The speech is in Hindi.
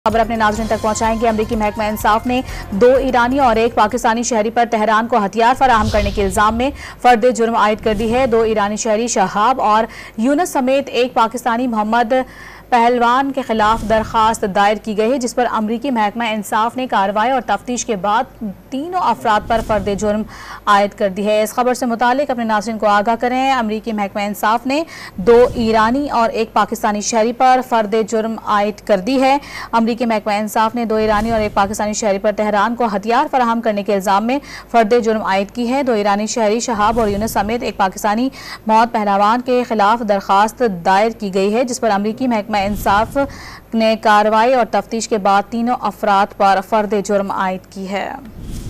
खबर अपने नाज़रीन तक पहुंचाएंगे। अमरीकी महकमा इंसाफ ने 2 ईरानी और 1 पाकिस्तानी शहरी पर तेहरान को हथियार फराहम करने के इल्जाम में फर्द जुर्म आयद कर दी है। 2 ईरानी शहरी शहाब और यूनुस समेत 1 पाकिस्तानी मोहम्मद पहलवान के खिलाफ दरखास्त दायर की गई है, जिस पर अमरीकी महकमा इंसाफ ने कार्रवाई और तफ्तीश के बाद तीनों अफराद पर फर्द जुर्म आयद कर दी है। इस खबर से मुतालिक अपने नाज़रीन को आगाह करें। अमरीकी महकमा इंसाफ ने 2 ईरानी और 1 पाकिस्तानी शहरी पर फर्द जुर्म आयद कर दी है। अमरीकी महकमा इंसाफ ने 2 ईरानी और 1 पाकिस्तानी शहरी पर तेहरान को हथियार फराहम करने के इल्जाम में फर्द जुर्म आयद की है। 2 ईरानी शहरी शहाब और यूनुस समेत 1 पाकिस्तानी मोहम्मद पहलवान के खिलाफ दरखास्त दायर की गई है, जिस पर अमरीकी महकमा इंसाफ ने कार्रवाई और तफ्तीश के बाद तीनों अफराद पर फर्द जुर्म आयद की है।